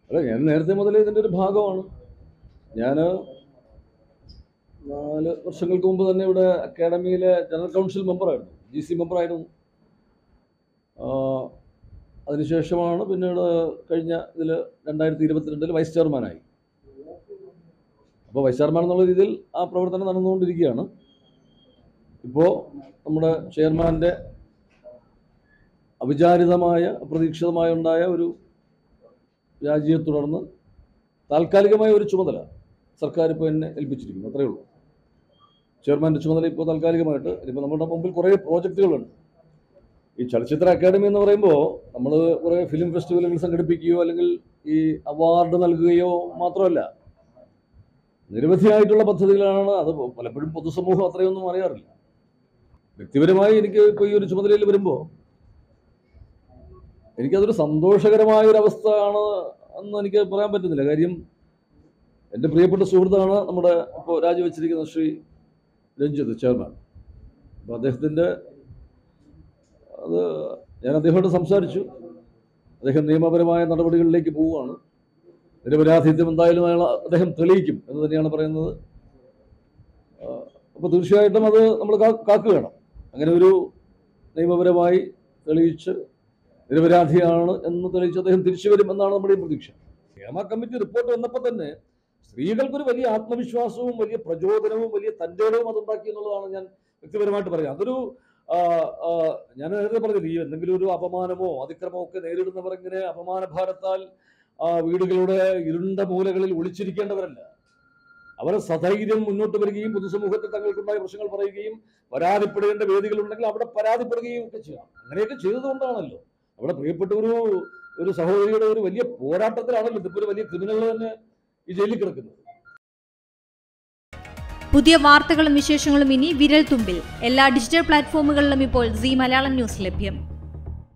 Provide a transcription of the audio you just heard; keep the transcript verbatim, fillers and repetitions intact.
അല്ല, ഞാൻ നേരത്തെ മുതലേ ഇതിൻ്റെ ഒരു ഭാഗമാണ്. ഞാൻ നാല് വർഷങ്ങൾക്ക് മുമ്പ് തന്നെ ഇവിടെ അക്കാഡമിയിലെ ജനറൽ കൗൺസിൽ മെമ്പറായിരുന്നു, ജി സി മെമ്പറായിരുന്നു. അതിനുശേഷമാണ് പിന്നീട് കഴിഞ്ഞ ഇതിൽ രണ്ടായിരത്തി ഇരുപത്തിരണ്ടിൽ വൈസ് ചെയർമാനായി. അപ്പോൾ വൈസ് ചെയർമാൻ എന്നുള്ള രീതിയിൽ ആ പ്രവർത്തനം നടന്നുകൊണ്ടിരിക്കുകയാണ്. ഇപ്പോൾ നമ്മുടെ ചെയർമാൻ്റെ അവിചാരിതമായ അപ്രതീക്ഷിതമായി ഉണ്ടായ ഒരു രാജിയെ തുടർന്ന് താൽക്കാലികമായ ഒരു ചുമതല സർക്കാർ ഇപ്പോൾ എന്നെ ഏൽപ്പിച്ചിരിക്കുന്നു, അത്രയേ ഉള്ളൂ. ചെയർമാൻ്റെ ചുമതല ഇപ്പോൾ താൽക്കാലികമായിട്ട്. ഇപ്പോൾ നമ്മുടെ മുമ്പിൽ കുറേ പ്രോജക്റ്റുകളുണ്ട്. ഈ ചലച്ചിത്ര അക്കാദമി എന്ന് പറയുമ്പോൾ നമ്മൾ കുറേ ഫിലിം ഫെസ്റ്റിവലുകൾ സംഘടിപ്പിക്കുകയോ അല്ലെങ്കിൽ ഈ അവാർഡ് നൽകുകയോ മാത്രമല്ല, നിരവധിയായിട്ടുള്ള പദ്ധതികളാണ്. അത് പലപ്പോഴും പൊതുസമൂഹം അത്രയൊന്നും അറിയാറില്ല. വ്യക്തിപരമായി എനിക്ക് ഇപ്പോൾ ഈ ഒരു ചുമതലയിൽ വരുമ്പോൾ എനിക്കതൊരു സന്തോഷകരമായ ഒരു അവസ്ഥ ആണ് എന്ന് എനിക്ക് പറയാൻ പറ്റുന്നില്ല. കാര്യം എൻ്റെ പ്രിയപ്പെട്ട സുഹൃത്താണ് നമ്മുടെ ഇപ്പോൾ രാജിവെച്ചിരിക്കുന്ന ശ്രീ രഞ്ജിത്ത് ചെയർമാൻ. അപ്പോൾ അദ്ദേഹത്തിൻ്റെ അത് ഞാൻ അദ്ദേഹത്തോട് സംസാരിച്ചു. അദ്ദേഹം നിയമപരമായ നടപടികളിലേക്ക് പോവുകയാണ്. നിരപരാധിത്വം എന്തായാലും അയാൾ അദ്ദേഹം തെളിയിക്കും എന്ന് തന്നെയാണ് പറയുന്നത്. അപ്പോൾ തീർച്ചയായിട്ടും അത് നമ്മൾ കാക്കുകയാണ്. അങ്ങനെ ഒരു നിയമപരമായി തെളിയിച്ച് നിരപരാധിയാണ് എന്ന് തെളിയിച്ച് അദ്ദേഹം തിരിച്ചു വരും എന്നാണ് നമ്മുടെ പ്രതീക്ഷ. ഹേമ കമ്മിറ്റി റിപ്പോർട്ട് വന്നപ്പോൾ തന്നെ സ്ത്രീകൾക്കൊരു വലിയ ആത്മവിശ്വാസവും വലിയ പ്രചോദനവും വലിയ തൻ്റെടവും അതുണ്ടാക്കി എന്നുള്ളതാണ് ഞാൻ വ്യക്തിപരമായിട്ട് പറയുന്നത്. അതൊരു ഞാൻ നേരത്തെ പറഞ്ഞത്, ഈ എന്തെങ്കിലും ഒരു അപമാനമോ അതിക്രമമോ ഒക്കെ നേരിടുന്നവർ ഇങ്ങനെ അപമാനഭാരത്താൽ വീടുകളുടെ ഇരുണ്ട മൂലകളിൽ ഒളിച്ചിരിക്കേണ്ടവരല്ല. അവർ സധൈര്യം മുന്നോട്ട് വരികയും പൊതുസമൂഹത്തിൽ തങ്ങൾക്കുണ്ടായ പ്രശ്നങ്ങൾ പറയുകയും പരാതിപ്പെടേണ്ട വേദികളുണ്ടെങ്കിൽ അവിടെ പരാതിപ്പെടുകയും ഒക്കെ ചെയ്യണം. അങ്ങനെയൊക്കെ ചെയ്തതുകൊണ്ടാണല്ലോ അവിടെ പ്രിയപ്പെട്ട ഒരു ഒരു സഹോദരിയുടെ ഒരു വലിയ പോരാട്ടത്തിലാണല്ലോ ഇതിപ്പോൾ ഒരു വലിയ ക്രിമിനൽ തന്നെ ഈ ജയിലിൽ കിടക്കുന്നത്. പുതിയ വാർത്തകളും വിശേഷങ്ങളും ഇനി വിരൽ തുമ്പിൽ. എല്ലാ ഡിജിറ്റൽ പ്ലാറ്റ്ഫോമുകളിലും ഇപ്പോൾ സീ മലയാളം ന്യൂസ് ലഭ്യം.